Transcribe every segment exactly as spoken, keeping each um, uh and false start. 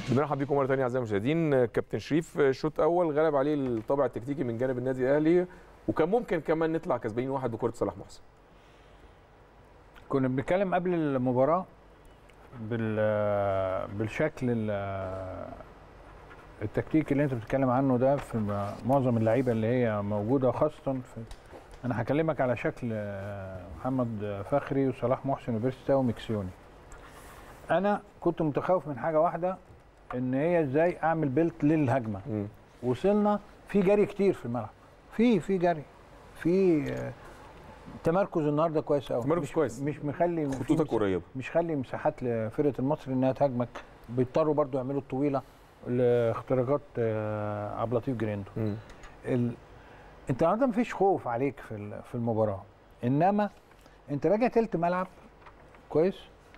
بنرحب بيكم مره ثانيه اعزائي المشاهدين. كابتن شريف شوط اول غلب عليه الطابع التكتيكي من جانب النادي الاهلي، وكان ممكن كمان نطلع كسبانين واحد بكره صلاح محسن. كنا بنتكلم قبل المباراه بال بالشكل التكتيكي اللي انت بتتكلم عنه ده في معظم اللعيبه اللي هي موجوده، خاصه في انا هكلمك على شكل محمد فخري وصلاح محسن وبيرسي وميكسيوني. انا كنت متخوف من حاجه واحده، ان هي ازاي اعمل بيلت للهجمه. م. وصلنا في جري كتير في الملعب، في في جري، في تمركز النهارده كويس قوي، تمركز كويس، مش مخلي خطوطك قريبه، مش خلي مساحات لفرقه المصري انها تهاجمك. بيضطروا برضو يعملوا الطويله لاختراقات عبد اللطيف جريندو. ال... انت النهارده مفيش خوف عليك في في المباراه، انما انت راجع تلت ملعب كويس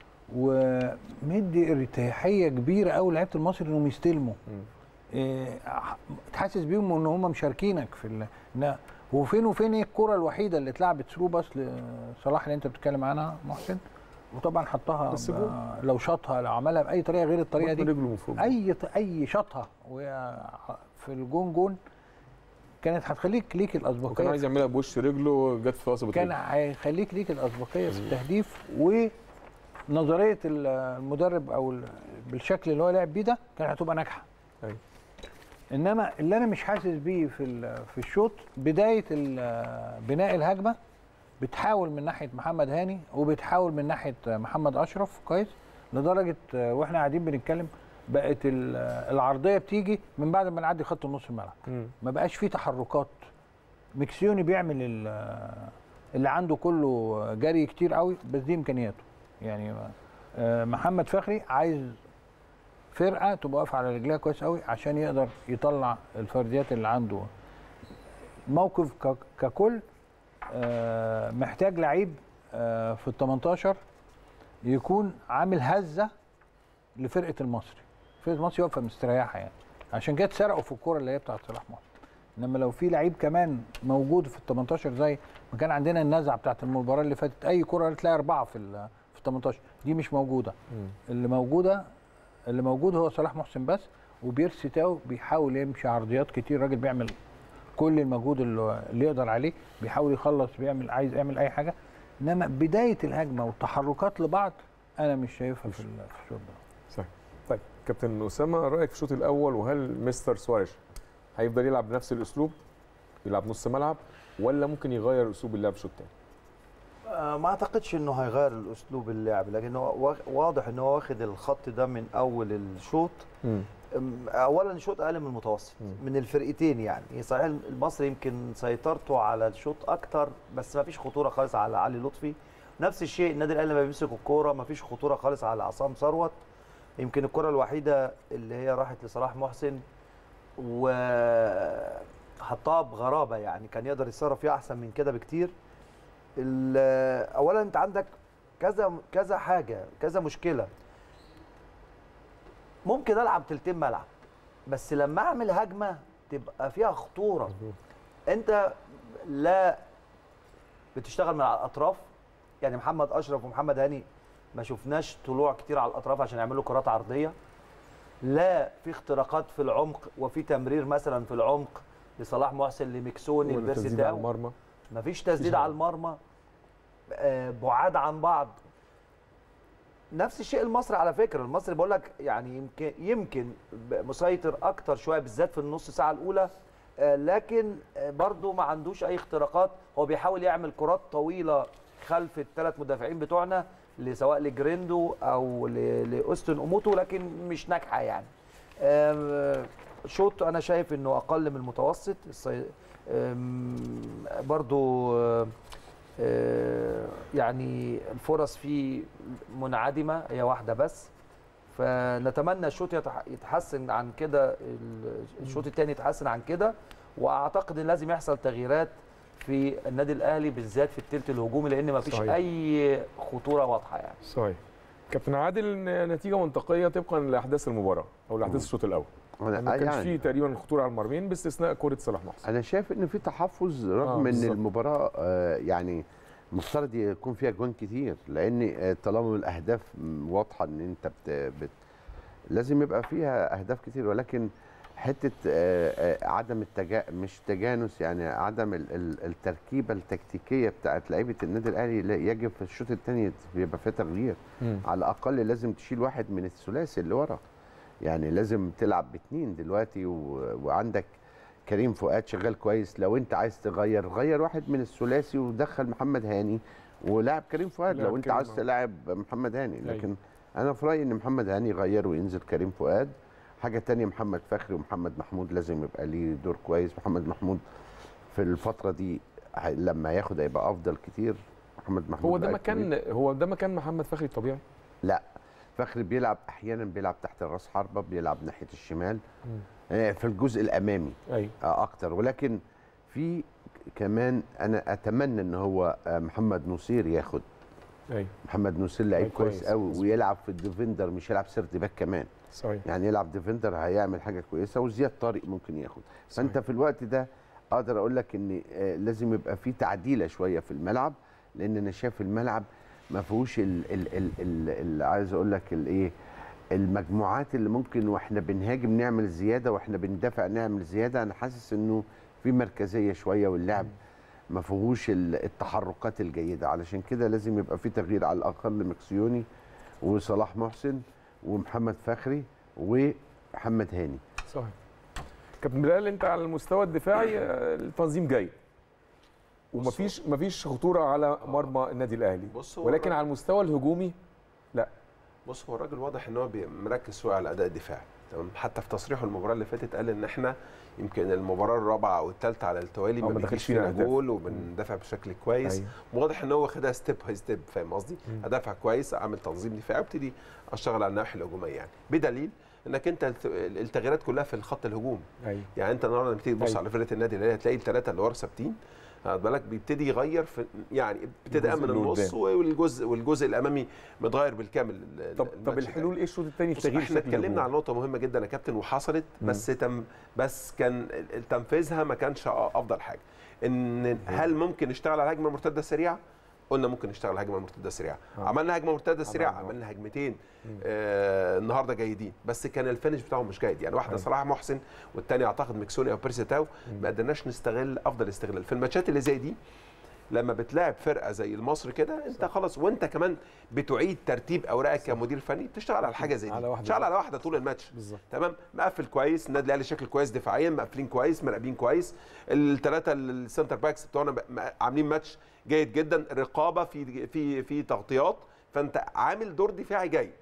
ومدي ارتياحيه كبيره قوي لعيبه المصري انهم يستلموا. إيه تحسس بيهم ان هم مشاركينك في ال... وفين وفين ايه الكره الوحيده اللي اتلعبت ثرو باص لصلاح اللي انت بتتكلم عنها محسن، وطبعا حطها لو شاطها لو عملها باي طريقه غير الطريقه دي، اي اي شاطها في الجون جون كانت هتخليك ليك الاسبقيه. وكان عايز يعملها بوش رجله، جت في قصبه كان هيخليك ليك الاسبقيه في التهديف. ونظريه المدرب او بالشكل اللي هو لعب بيه ده كانت هتبقى ناجحه. أيوة. انما اللي انا مش حاسس بيه في في الشوط بدايه بناء الهجمه، بتحاول من ناحيه محمد هاني وبتحاول من ناحيه محمد اشرف كويس، لدرجه واحنا قاعدين بنتكلم بقت العرضيه بتيجي من بعد ما نعدي خط النص الملعب، ما بقاش فيه تحركات. ميكسيوني بيعمل اللي عنده كله جري كتير قوي، بس دي امكانياته. يعني محمد فخري عايز فرقه تبقى واقفه على رجليها كويس قوي عشان يقدر يطلع الفرديات اللي عنده. موقف ككل محتاج لعيب في ال تمنتاشر يكون عامل هزه لفرقه المصري. فرقه المصري واقفه مستريحه، يعني عشان كده اتسرقوا في الكوره اللي هي بتاعت صلاح محسن. انما لو في لعيب كمان موجود في ال تمنتاشر زي ما كان عندنا النزعه بتاعت المباراه اللي فاتت، اي كوره تلاقي اربعه في ال في ال تمنتاشر، دي مش موجوده. م. اللي موجوده اللي موجود هو صلاح محسن بس، وبيرسي تاو بيحاول يمشي عرضيات كتير. راجل بيعمل كل المجهود اللي يقدر عليه، بيحاول يخلص، بيعمل عايز يعمل اي حاجه. انما بدايه الهجمه والتحركات لبعض انا مش شايفها في الشوط ده. صحيح. طيب كابتن اسامه، رايك في الشوط الاول، وهل مستر سواريش هيفضل يلعب بنفس الاسلوب، يلعب نص ملعب، ولا ممكن يغير اسلوب اللعب في الشوط الثاني؟ ما اعتقدش انه هيغير الاسلوب اللعب، لكن هو واضح ان هو واخد الخط ده من اول الشوط. اولا الشوط اقل من المتوسط م. من الفرقتين. يعني صحيح المصري يمكن سيطرته على الشوط اكتر، بس ما فيش خطوره خالص على علي لطفي. نفس الشيء النادي الاهلي لما بيمسك الكوره ما فيش خطوره خالص على عصام ثروت. يمكن الكره الوحيده اللي هي راحت لصلاح محسن وحطها بغرابه، يعني كان يقدر يتصرف فيها احسن من كده بكتير. اولا انت عندك كذا كذا حاجه، كذا مشكله. ممكن العب تلتين ملعب، بس لما اعمل هجمه تبقى فيها خطوره. انت لا بتشتغل من على الاطراف، يعني محمد اشرف ومحمد هاني ما شفناش طلوع كتير على الاطراف عشان يعملوا كرات عرضيه. لا في اختراقات في العمق، وفي تمرير مثلا في العمق لصلاح محسن لميكسوني لبيرسي تاو. مفيش تسديد على المرمى، بعاد عن بعض. نفس الشيء المصري على فكره. المصري بقول لك يعني يمكن يمكن مسيطر اكتر شويه بالذات في النص ساعه الاولى، لكن برضو ما عندوش اي اختراقات. هو بيحاول يعمل كرات طويله خلف الثلاث مدافعين بتوعنا، سواء لجريندو او لاوستن اوموتو، لكن مش ناجحه يعني. شوط انا شايف انه اقل من المتوسط. برضو يعني الفرص فيه منعدمه، هي واحده بس. فنتمنى الشوط يتحسن عن كده، الشوط الثاني يتحسن عن كده. واعتقد ان لازم يحصل تغييرات في النادي الاهلي بالذات في الثلث الهجومي، لان ما فيش اي خطوره واضحه يعني. صحيح. كابتن عادل، نتيجه منطقيه طبقا لاحداث المباراه او لاحداث الشوط الاول. ما كانش يعني فيه تقريبا خطوره على المرمين باستثناء كره صلاح محسن. انا شايف ان في تحفظ رغم آه ان المباراه آه يعني مفترض يكون فيها جوان كتير، لان طالما الاهداف واضحه ان انت بت, بت لازم يبقى فيها اهداف كتير، ولكن حته آه، آه، عدم التجا مش تجانس، يعني عدم ال- ال- التركيبه التكتيكيه بتاعت لعيبه النادي الاهلي، لا، يجب في الشوط الثاني يبقى فيها تغيير. مم. على الاقل لازم تشيل واحد من الثلاثي اللي ورا، يعني لازم تلعب باثنين دلوقتي و... وعندك كريم فؤاد شغال كويس. لو انت عايز تغير غير واحد من الثلاثي ودخل محمد هاني ولاعب كريم فؤاد لاعب لو انت كريم عايز آه. تلاعب محمد هاني. أيوة. لكن انا في رايي ان محمد هاني يغير وينزل كريم فؤاد. حاجه تانية، محمد فخري ومحمد محمود لازم يبقى ليه دور كويس. محمد محمود في الفتره دي ه- لما ياخد هيبقى افضل كتير. محمد محمود هو ده لاعب كبير. مكان هو ده مكان محمد فخري الطبيعي. لا، فخري بيلعب احيانا بيلعب تحت راس حربه، بيلعب ناحيه الشمال آه، في الجزء الامامي ايوه آه، اكتر. ولكن في كمان انا اتمنى ان هو آه، محمد نصير ياخد. ايوه محمد نصير لعيب لعيب كويس كويس. قوي ويلعب في الديفندر، مش يلعب سيرد باك كمان، صحيح. يعني يلعب ديفندر هيعمل حاجه كويسه. وزياد طارق ممكن ياخد. فانت صحيح. في الوقت ده اقدر اقول لك ان آه، لازم يبقى في تعديله شويه في الملعب، لان انا شايف الملعب ما فيهوش ال- ال- ال- ال- ال- عايز اقول لك الايه المجموعات اللي ممكن واحنا بنهاجم نعمل زياده واحنا بندافع نعمل زياده. انا حاسس انه في مركزيه شويه واللعب ما فيهوش ال- التحركات الجيده. علشان كده لازم يبقى في تغيير على الاقل مكسيوني وصلاح محسن ومحمد فخري ومحمد هاني. صحيح. كابتن بلال، انت على المستوى الدفاعي آه، التنظيم جيد ومفيش مفيش خطوره على مرمى النادي الاهلي، بص هو ولكن الراجل- على المستوى الهجومي لا. بص هو الراجل واضح ان هو بي- مركز شويه على الاداء الدفاعي، تمام. حتى في تصريحه المباراه اللي فاتت قال ان احنا يمكن المباراه الرابعه او الثالثه على التوالي أو ما ما بيجيش دخلش فينا فينا أهداف. جول وبندافع بشكل كويس. أيوة. واضح ان هو واخدها ستيب باي ستيب، فاهم قصدي؟ ادافع كويس، اعمل تنظيم دفاعي، وابتدي اشتغل على الناحيه الهجوميه، يعني بدليل انك انت الت- التغييرات كلها في الخط الهجوم. ايوه يعني انت النهارده لما تيجي تبص أيوة. على فرقه النادي الاهلي هتلاقي الثلاثه اللي ورا ثابتين، خد بالك، بيبتدي يغير في، يعني ابتداء الجزء من اللي النص قدام. والجزء والجزء الامامي متغير بالكل. طب طب الماتش ده. الحلول ايه الشوط الثاني في بص، تغيير احنا شكل اتكلمنا الهجوم؟ عن نقطه مهمه جدا يا كابتن وحصلت، بس تم بس كان تنفيذها ما كانش افضل حاجه. ان هل ممكن نشتغل على الهجمه المرتده السريعه؟ قلنا ممكن نشتغل على الهجمه المرتده السريعه. آه. عملنا هجمه مرتده سريعه، عملنا. عملنا هجمتين آه النهارده جيدين، بس كان الفينش بتاعهم مش جيد. يعني واحده أيوة. صلاح محسن والثانيه اعتقد مكسوني او بيرسي تاو، ما قدرناش نستغل افضل استغلال في الماتشات اللي زي دي. لما بتلاعب فرقه زي المصري كده انت خلاص، وانت كمان بتعيد ترتيب اوراقك كمدير فني، بتشتغل على حاجه زي دي، على واحدة بتشتغل بس. على واحده طول الماتش. بالظبط. تمام، مقفل كويس، النادي الاهلي شكل كويس دفاعيا، مقفلين كويس، مراقبين كويس، الثلاثه السنتر باكس بتوعنا عاملين ماتش جيد جدا، رقابه في في في تغطيات، فانت عامل دور دفاعي جيد.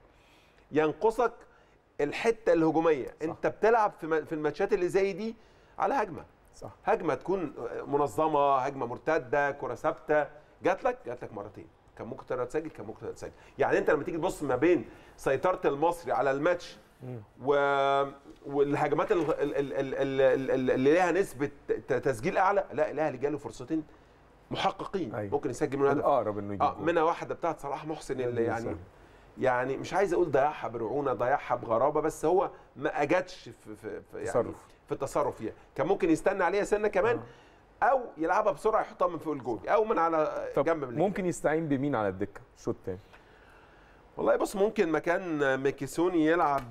ينقصك الحته الهجوميه، صح. انت بتلعب في في الماتشات اللي زي دي على هجمه، صح. هجمه تكون منظمه، هجمه مرتده، كره ثابته، جات لك جات لك مرتين، كان ممكن تقدر تسجل، كان ممكن تقدر تسجل. يعني انت لما تيجي تبص ما بين سيطره المصري على الماتش و... والهجمات ال... ال... ال... ال... ال... اللي ليها نسبه تسجيل اعلى، لا الاهلي جاله فرصتين محققين. أيوة. ممكن يسجل من هدف اقرب انه يجيب اه جول. منها واحده بتاعت صلاح محسن اللي يعني سهل. يعني مش عايز اقول ضيعها برعونه، ضيعها بغرابه، بس هو ما اجتش في في, في يعني تصرف. في التصرف فيها. كان ممكن يستنى عليها سنه كمان آه. او يلعبها بسرعه يحطها من فوق الجول او من على طب جنب من ممكن يستعين بمين على الدكه الشوط الثاني؟ والله بص، ممكن مكان ميكيسوني يلعب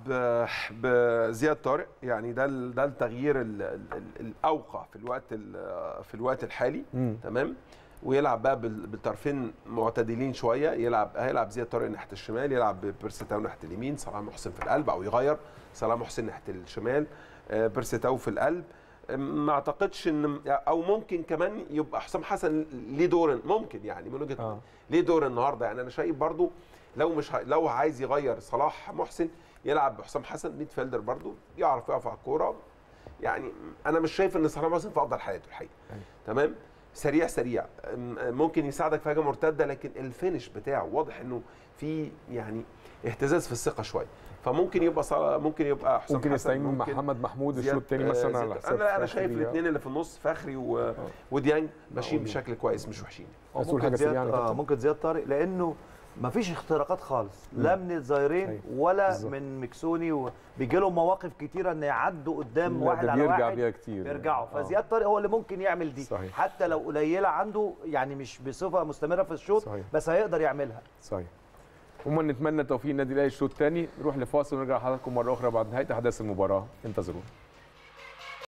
بزياد طارق، يعني ده ده التغيير ال ال الاوقع في الوقت في الوقت الحالي. مم. تمام، ويلعب بقى بالطرفين معتدلين شويه، يلعب هيلعب زياد طارق ناحيه الشمال، يلعب بيرسي تاو ناحيه اليمين، صلاح محسن في القلب، او يغير صلاح محسن ناحيه الشمال، بيرسي تاو في القلب. ما اعتقدش ان، او ممكن كمان يبقى حسام حسن ليه دور، ممكن يعني من وجهه آه. ليه دور النهارده. يعني انا شايف برضو لو مش ه... لو عايز يغير صلاح محسن يلعب بحسام حسن ميد فيلدر، برضو يعرف يقف على الكوره. يعني انا مش شايف ان صلاح محسن في افضل حالاته الحقيقه. تمام، سريع سريع، ممكن يساعدك في هجمه مرتده، لكن الفينش بتاعه واضح انه في يعني اهتزاز في الثقه شويه، فممكن يبقى صلاح، ممكن يبقى حسام ممكن حسن، يستعين ممكن محمد محمود زياد- الشوط الثاني مثلا على زياد- حساب انا انا شايف فخري. الاثنين اللي في النص فخري و... وديانج ماشيين بشكل كويس، مش وحشين. اصول حاجه زياد سريعه اه كابتن. ممكن زياد طارق، لانه ما فيش اختراقات خالص، لا من الظاهرين أيوة. ولا بالظبط. من مكسوني، وبيجي لهم مواقف كتيره ان يعدوا قدام لا، واحد ده على بيرجع واحد بيها كتير. يرجعوا. آه. فزياد طارق هو اللي ممكن يعمل دي، صحيح. حتى لو قليله عنده، يعني مش بصفه مستمره في الشوط، صحيح. بس هيقدر يعملها. صحيح. وما نتمنى توفيق النادي الاهلي الشوط الثاني. نروح لفاصل ونرجع لحضراتكم مره اخرى بعد نهايه احداث المباراه، انتظرونا.